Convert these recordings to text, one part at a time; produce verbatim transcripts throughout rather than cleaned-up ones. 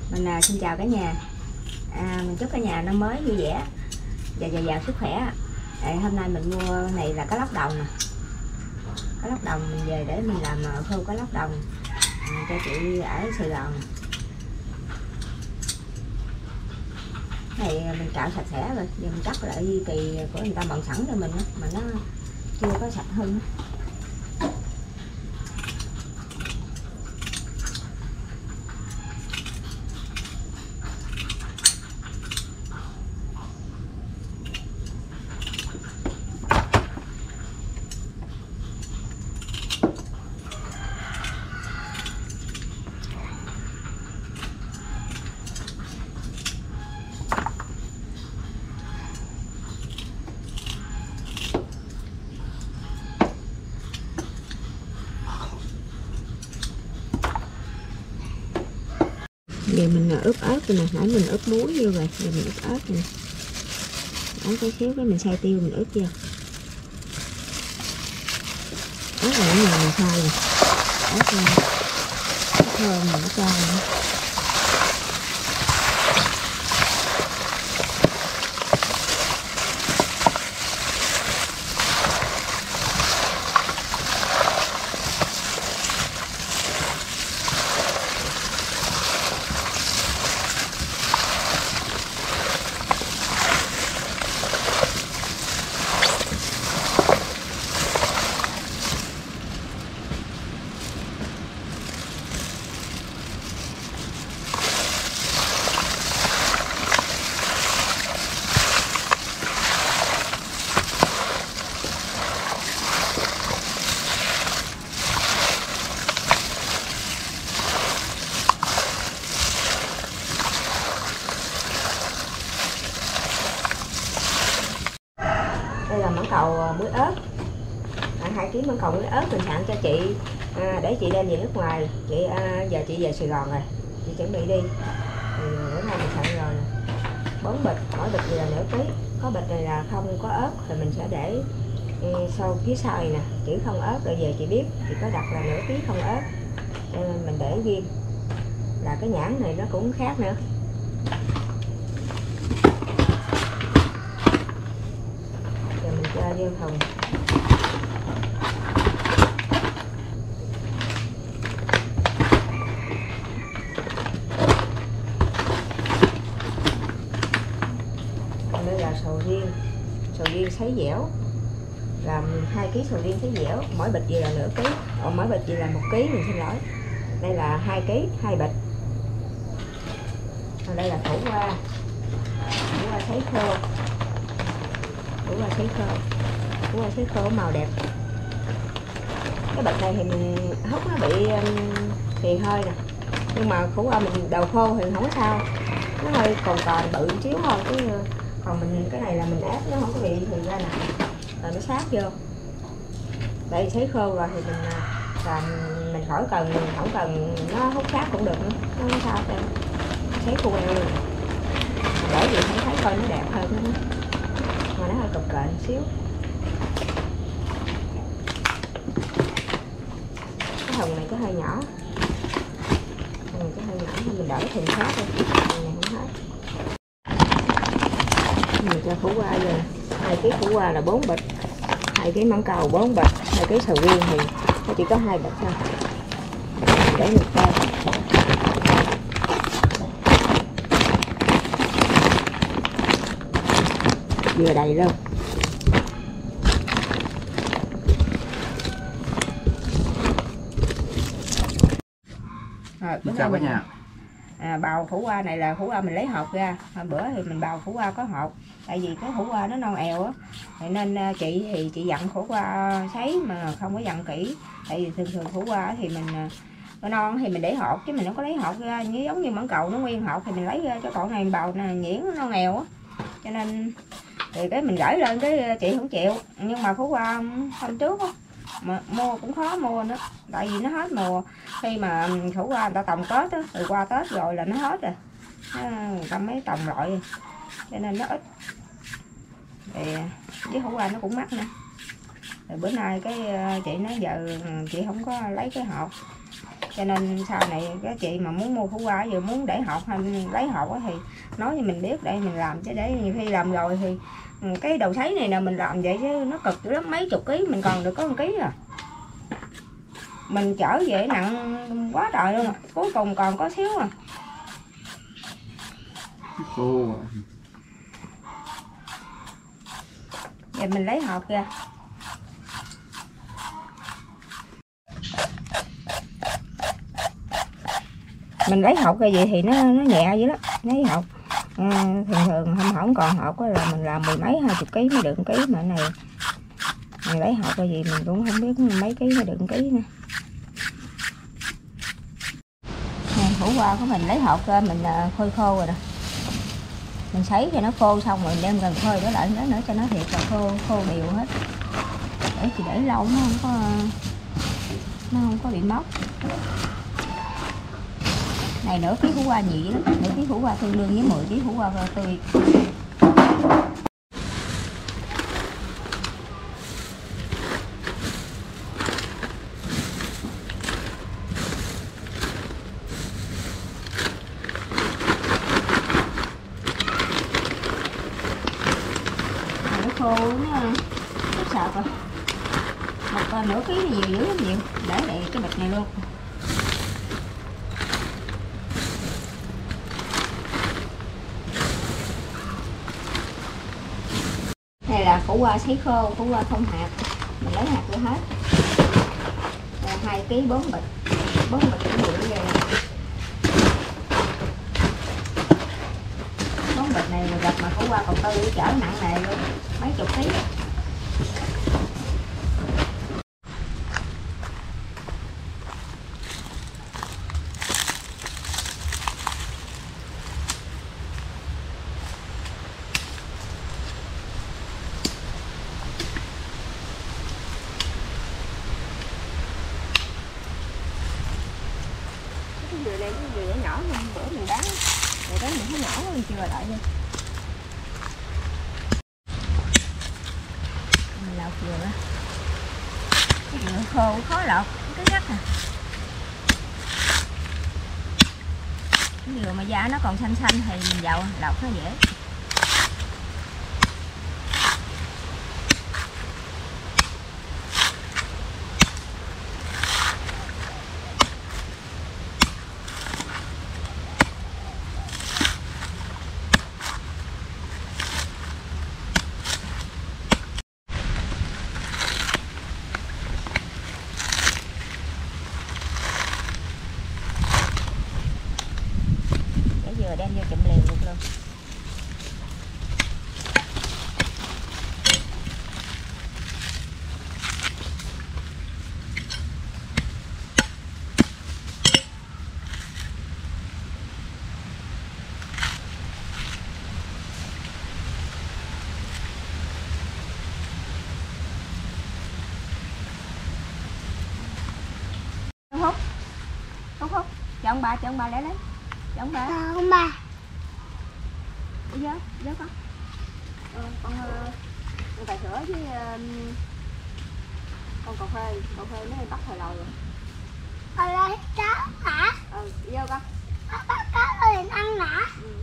Mình à, xin chào cả nhà. À, mình chúc cả nhà năm mới vui vẻ và dồi dào sức khỏe. À, hôm nay mình mua này là cá lóc đồng nè. Cá lóc đồng mình về để mình làm khô cá lóc đồng à, cho chị ở Sài Gòn. Này mình cạo sạch sẽ rồi, giờ mình cắt lại dây kỳ của người ta bận sẵn cho mình mà nó chưa có sạch hơn. Giờ mình ướp ớt rồi nè, nãy mình ướp muối vô rồi, giờ mình ướp ớt nè. Ớt có xíu cái mình xay tiêu mình ướp vô. Ớt là ở nhà mình xay nè. Ớt thơm, ớt thơm mình nó cho nữa. Đây là mãng cầu muối ớt, à, hai ký mãng cầu muối ớt mình sẵn cho chị à, để chị đem về nước ngoài. Chị à, giờ chị về Sài Gòn rồi, chị chuẩn bị đi. Thì bữa nay mình sẵn rồi nè, bốn bịch, mỗi bịch là nửa ký. Có bịch này là không có ớt thì mình sẽ để ừ, sau phía sau này nè, chữ không ớt, rồi về chị biết chị có đặt là nửa ký không ớt, cho nên mình để riêng. Là cái nhãn này nó cũng khác nữa. Cho vô thùng. Đây là sầu riêng, sầu riêng sấy dẻo, làm hai ký sầu riêng sấy dẻo, mỗi bịch gì là nửa ký, còn mỗi bịch gì là một ký, mình xin lỗi. Đây là hai ký, hai bịch. Còn đây là khổ qua, khổ qua sấy khô, khổ qua sấy khô. Khổ qua sấy khô màu đẹp. Cái bịch này thì mình hút nó bị thì hơi nè, nhưng mà khổ qua mình đầu khô thì không có sao, nó hơi còn còn bự xíu thôi, chứ còn mình cái này là mình ép nó không có bị thì ra nè, rồi nó sát vô. Đây sấy khô rồi thì mình làm, mình khỏi cần không cần nó hút sát cũng được nữa, nó không sao đâu. Sấy khô quen luôn, để chị thấy thấy coi nó đẹp hơn nữa, mà nó hơi cục cạnh xíu. Cái thùng này có hơi nhỏ, thùng này có hơi nhỏ nên mình đỡ cái thùng khác thôi, thùng này không hết. Mình cho khổ qua giờ hai ký khổ qua là bốn bịch, hai ký mãng cầu bốn bịch, hai ký sầu riêng thì nó chỉ có hai bịch thôi. Để mình coi. Vừa đầy luôn. Rồi, chào cả nhà. À, bào khổ qua này là khổ qua mình lấy hột ra. Hôm bữa thì mình bào khổ qua có hột, tại vì cái khổ qua nó non èo á, thì nên chị thì chị dặn khổ qua sấy mà không có dặn kỹ. Tại vì thường thường khổ qua thì mình có non thì mình để hột, chứ mình không có lấy hột ra, như giống như mãng cầu nó nguyên hột thì mình lấy ra, cho cậu này bào nè nhuyễn nó non èo á, cho nên thì cái mình gửi lên cái chị không chịu. Nhưng mà khổ qua hôm trước á mà mua cũng khó mua nữa, tại vì nó hết mùa. Khi mà khổ qua người ta trồng Tết á, từ qua Tết rồi là nó hết rồi, người ta mới trồng loại, cho nên nó ít. Thì với khổ qua nó cũng mắc nữa. Rồi bữa nay cái chị nói giờ chị không có lấy cái hộp, cho nên sau này cái chị mà muốn mua khổ qua giờ muốn để hột hay lấy hột thì nói cho mình biết để mình làm, chứ để nhiều khi làm rồi thì cái đầu sấy này là mình làm vậy chứ nó cực dữ lắm, mấy chục ký mình còn được có một ký à, mình chở về nặng quá trời luôn, cuối cùng còn có xíu à. Khô. Giờ mình lấy hột ra. Mình lấy hột ra vậy thì nó nó nhẹ dữ lắm, lấy hột. À, thường thường không không còn hột là mình làm mười mấy hai chục ký mới được ký, mà này mình lấy hột ra gì mình cũng không biết mấy ký mới được ký nữa. Hủ qua của mình lấy hột ra mình phơi khô rồi nè, mình sấy cho nó khô xong rồi đem gần phơi đó lại nữa nữa cho nó thiệt là khô khô đều hết, để chị để lâu nó không có nó không có bị mốc. Này nửa ký hủ qua nhị lắm, nửa ký hủ qua tương đương với mười ký hủ qua tươi. Khô nó sạc rồi, một nửa ký này nhiều dữ lắm, nhiều để lại cái bịch này luôn. Này là khổ qua sấy khô, khổ qua không hạt, mình lấy hạt ra hết. Hai ký bốn bịch, bốn bịch cũng bự vậy. Bốn bịch này gặp mà khổ qua còn tư chở nặng nề luôn, mấy chục ký. Cái dừa này cái dừa nhỏ nhỏ bữa mình bán rồi đó, mình thấy nhỏ hơn chưa lại đi. Mình lọc dừa đó, cái dừa khô khó lọc cái gắt nè, cái dừa mà da nó còn xanh xanh thì mình vào lọc nó dễ. Dừa đem vô chụm liền được luôn. Hút hút hút cho ông ba, cho ông ba lấy lấy cho ông ba. Ông ba Đi vô, vô con. Ờ, con con trà sữa với uh, con cà phê, cà phê nó bắt hồi lầu rồi. Ở đây cá hả? Ừ, đi vô con. Bắt cá liền ăn nè.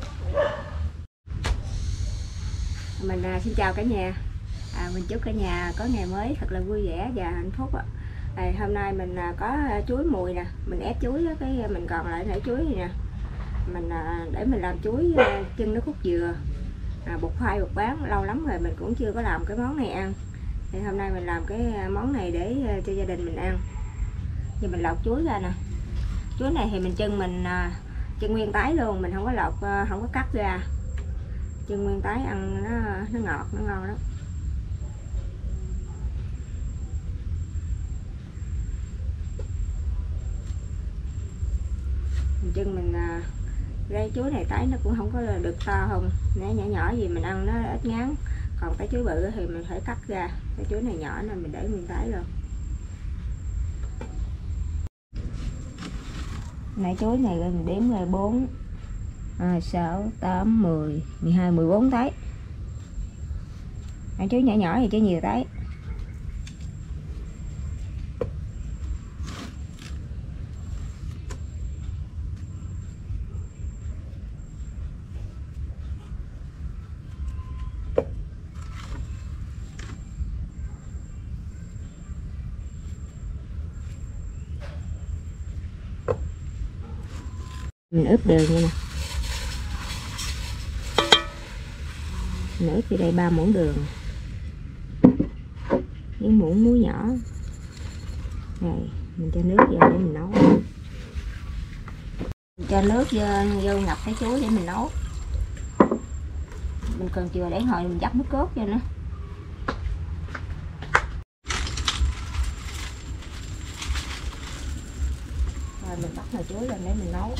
Mình uh, xin chào cả nhà. À, mình chúc cả nhà có ngày mới thật là vui vẻ và hạnh phúc ạ. À, hôm nay mình uh, có uh, chuối mùi nè, mình ép chuối đó, cái mình còn lại nãy chuối này nè. Mình để mình làm chuối chân nước cốt dừa, à, bột khoai bột bán, lâu lắm rồi mình cũng chưa có làm cái món này ăn, thì hôm nay mình làm cái món này để cho gia đình mình ăn. Giờ mình lọc chuối ra nè, chuối này thì mình chân mình chân nguyên tái luôn, mình không có lọc, không có cắt ra, chân nguyên tái ăn nó nó ngọt, nó ngon lắm. Mình chân mình đây chuối này tái nó cũng không có được to không, nếu nhỏ nhỏ gì mình ăn nó ít ngán, còn cái chuối bự thì mình phải cắt ra. Cái chuối này nhỏ nên mình để nguyên tái luôn. Nãy chuối này mình đếm rồi bốn, sáu, tám, mười, mười hai, mười bốn tái. Nãy chuối nhỏ nhỏ thì chứ nhiều tái. Mình ướp đường như nè. Mình ướp vô đây ba muỗng đường. Những muỗng muối nhỏ. Rồi mình cho nước vô để mình nấu. Mình cho nước vô, vô ngập cái chuối để mình nấu. Mình còn chưa để hồi mình dắt nước cốt vô nữa. Rồi mình bắt nồi chuối lên để mình nấu.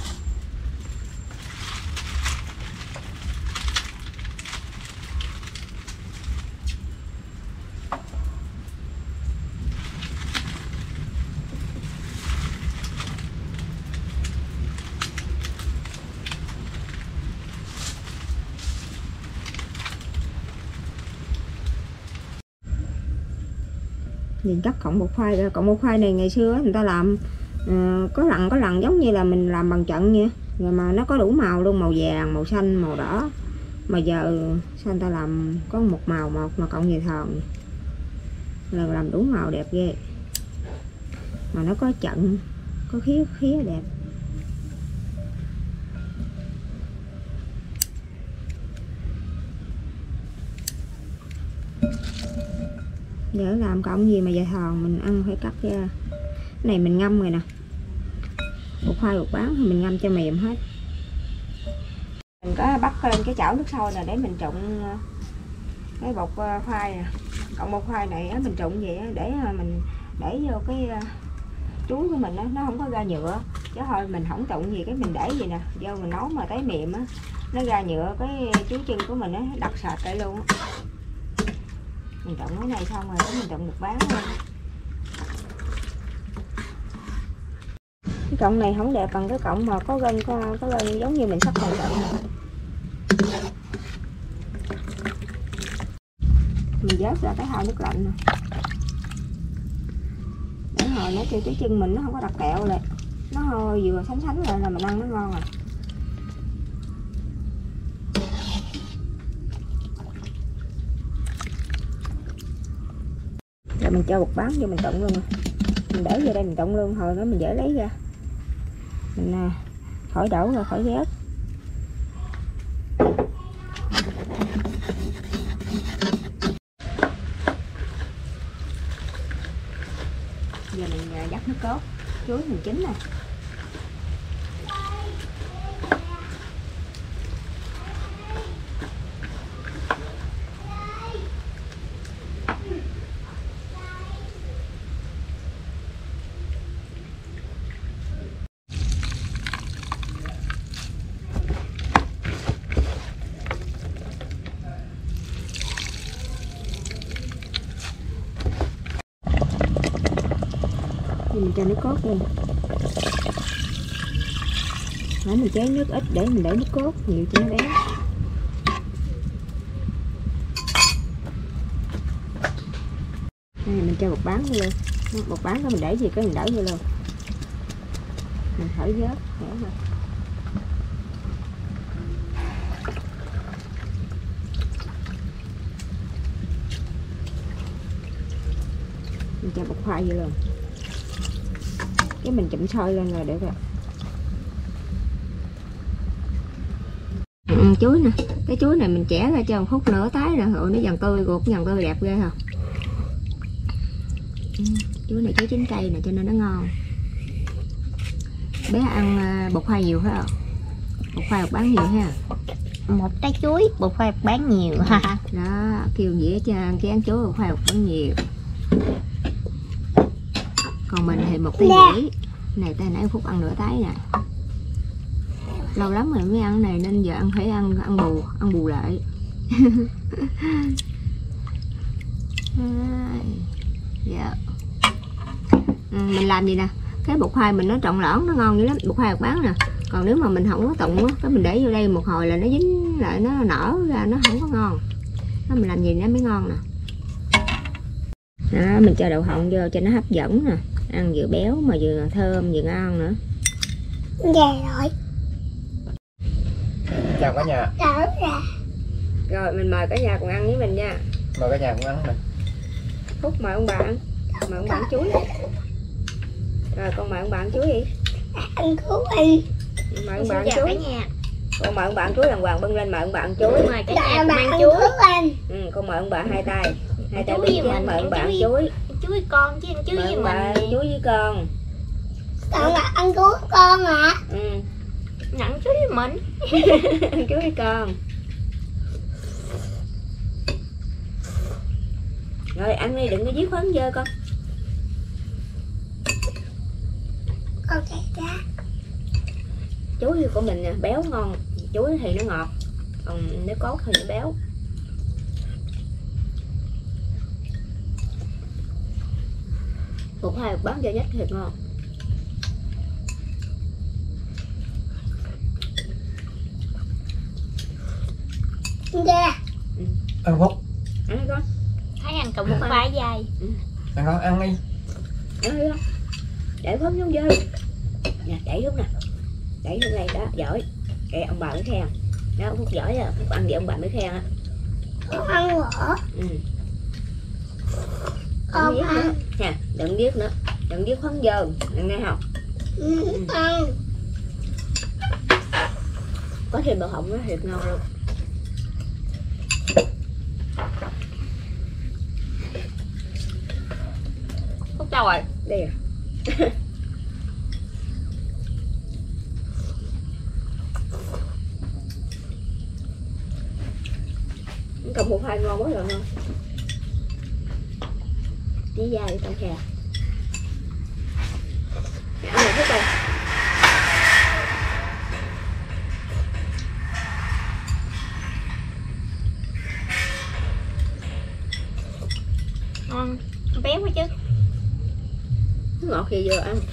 Nhìn chắc cọng bột khoai ra. Cọng bột khoai này ngày xưa người ta làm uh, có lần có lần giống như là mình làm bằng trận nha, rồi mà nó có đủ màu luôn, màu vàng, màu xanh, màu đỏ. Mà giờ sao người ta làm có một màu một mà cộng về thòn là làm đủ màu đẹp ghê, mà nó có trận, có khía khía đẹp. Để làm cộng gì mà dài thòn mình ăn phải cắt ra. Cái này mình ngâm rồi nè, bột khoai bột bán thì mình ngâm cho mềm hết. Mình có bắt lên cái chảo nước sôi nè để mình trụng cái bột khoai nè, cộng bột khoai này mình trụng vậy để mình để vô cái chuối của mình đó, nó không có ra nhựa. Chứ thôi mình không trụng gì cái mình để gì nè vô mình nấu mà thấy mềm á, nó ra nhựa cái chuối chân của mình á đặc sệt lại luôn á. Mình trộn cái này xong rồi mình trộn bột bán luôn. Cái cọng này không đẹp bằng cái cọng mà có gân có, có gân giống như mình sắp thành cọng này. Mình vớt ra cái hào nước lạnh nè, để hồi nó kêu cái chân mình nó không có đặc kẹo lại, nó hơi vừa sánh sánh lại là mình ăn nó ngon rồi. Rồi mình cho bột bán vô mình trộn luôn, mình để vô đây mình trộn luôn, hồi đó mình dễ lấy ra, mình khỏi đổ rồi khỏi ghét. Giờ mình dắt nước cốt, chuối mình chín nè. Mình cho nước cốt luôn. Nãy mình chế nước ít để mình để nước cốt nhiều cho nó béo. Đây mình cho bột bán vô luôn. Bột bán đó mình để gì cái mình đỡ vô luôn. Mình thổi vớt khỏe rồi. Mình cho bột khoai vô luôn. Cái mình chụm sôi lên rồi được rồi. Ừ, chuối nè, cái chuối này mình chẻ ra cho một phút nữa tái rồi, rồi nó dần tươi, ruột dần tươi đẹp ghê không? Ừ, chuối này chuối chín cây nè cho nên nó ngon. Bé ăn bột khoai nhiều phải không? Bột khoai bột bán nhiều ha. Một trái chuối bột khoai bán nhiều ha. Đó, kêu dĩa cho ăn cái ăn chuối bột khoai bột bán nhiều. Còn mình thì một cái dĩa này ta nãy phút ăn nửa tái nè. Lâu lắm rồi mới ăn này nên giờ ăn phải ăn ăn bù ăn bù lại. Dạ. Ừ, mình làm gì nè, cái bột khoai mình nó trộn lẫn nó ngon dữ lắm, bột khoai bột bán nè. Còn nếu mà mình không có tụng á, cái mình để vô đây một hồi là nó dính lại, nó nở ra nó không có ngon. Đó, mình làm gì nó mới ngon nè. Đó, mình cho đậu phộng vô cho nó hấp dẫn nè, ăn vừa béo mà vừa thơm vừa ngon nữa. Dạ rồi. Chào cả nhà. Chào cả. Rồi mình mời cả nhà cùng ăn với mình nha. Mời cả nhà cùng ăn nè. Phúc mời ông bà ăn. Mời ông bà ăn chuối. Rồi con mời ông bà ăn chuối đi. Ăn cứu anh. Mời Xin bạn chào chuối. cả nhà. Con mời bạn chuối đàng hoàng bưng lên, mời bạn chuối. Mời cả nhà Dạ, cùng bạn ăn chuối. lên. Ừ, con mời bạn hai tay. Hai tay Chuối bưng với chén mình, mời ăn bạn chuối. chuối. Ăn chuối với con chứ ăn chuối Mời với bạn mình. chuối với con. Sao mà ăn cứu con hả? Ừ. Nhận chuối với mình. Ăn chuối với con. Rồi ăn đi, đừng có giết phấn dơ con. Con chạy ra. Chuối của mình nè, béo ngon, chuối thì nó ngọt, còn nếu cốt thì nó béo. Một hai bán cho nhất thiệt ngon. Ra. Ăn Phúc, Ăn đi con, Thấy ăn cầm một vai dày. ăn con, ăn đi. ăn đi con. Để phấn xuống dơ. Nè, đẩy xuống nè. Đẩy xuống đây, đó, giỏi. Kệ ông bà mới khen. Đó, ông Phúc giỏi à, Phúc ăn vậy ông bà mới khen á. Con ăn hả? Ừ. Con Đừng giết nữa. ăn. Nha, đừng giết nữa. Đừng giết phấn dơ, đừng nghe không? Ừ, ăn. Có thêm đậu họng nó thiệt ngon luôn. Phúc đâu rồi? Đây à. Cầm một hai ngon quá rồi ngon. Tí da đi trong khe. Ăn một chút coi. Ngon. Béo quá chứ. Nó ngọt thì vừa ăn.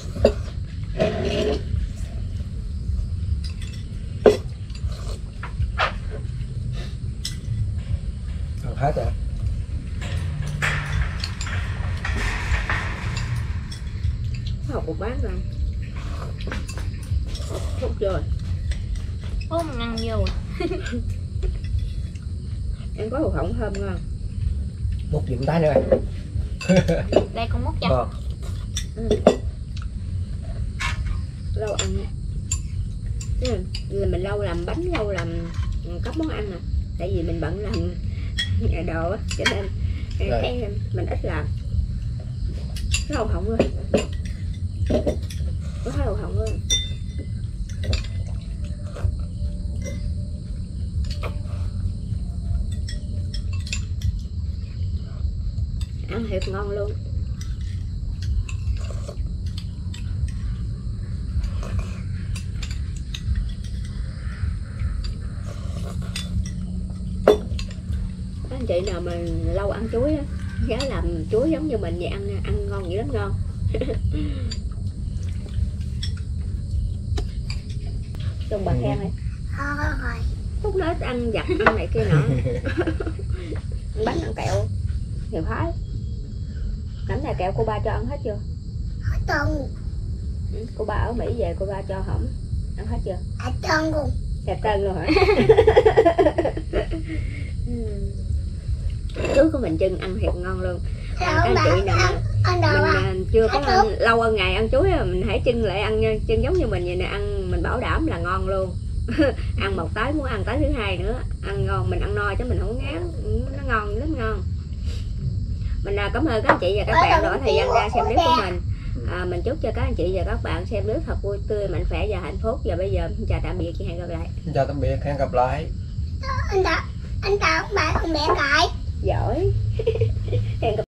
Ăn hết rồi. Học một bát rồi. Phúc rồi. Phúc mình ăn vô. Em có hột họng thơm ngon. Một điểm tay nữa. Đây con múc cho. Ngon. Lâu ăn. Ừ, là mình lâu làm bánh, lâu làm cấp món ăn nè. Tại vì mình bận làm đồ á, cho nên Rồi. cái mình ít làm. Có hột họng rồi. Có hột họng rồi. Ăn thiệt ngon luôn. Các anh chị nào mà lâu ăn chuối á, nhớ làm chuối giống như mình vậy, ăn ăn ngon dữ lắm, ngon. Dùng bà khen đi. Thôi rồi. Phúc nói ăn vặt ăn này kia nọ. Ăn bánh ăn kẹo nhiều thái. Cảnh này kẹo cô ba cho ăn hết chưa? Hết trơn. Ừ, cô ba ở Mỹ về cô ba cho hỏng ăn hết chưa? Hết trơn luôn. Đẹp tên luôn hả? Chuối của mình chưng ăn thiệt ngon luôn. À, Sao anh bạn chị nào mà ăn, ăn đồ mình à? à, chưa có Hết ăn, luôn. lâu ăn ngày ăn chuối á, mình hãy chưng lại ăn nha, chưng giống như mình vậy nè, ăn mình bảo đảm là ngon luôn. Ăn một tới muốn ăn tới thứ hai nữa, ăn ngon, mình ăn no chứ mình không ngán. Ừ, nó ngon rất ngon. Mình à, cảm ơn các anh chị và các bạn đã có thời gian ra xem clip của mình. À, mình chúc cho các anh chị và các bạn xem clip thật vui tươi, mạnh khỏe và hạnh phúc. Và bây giờ xin chào tạm biệt, chị hẹn gặp lại. Xin chào tạm biệt, hẹn gặp lại. Anh ta, anh ta ông bà ông mẹ cãi. Giỏi. Hẹn gặp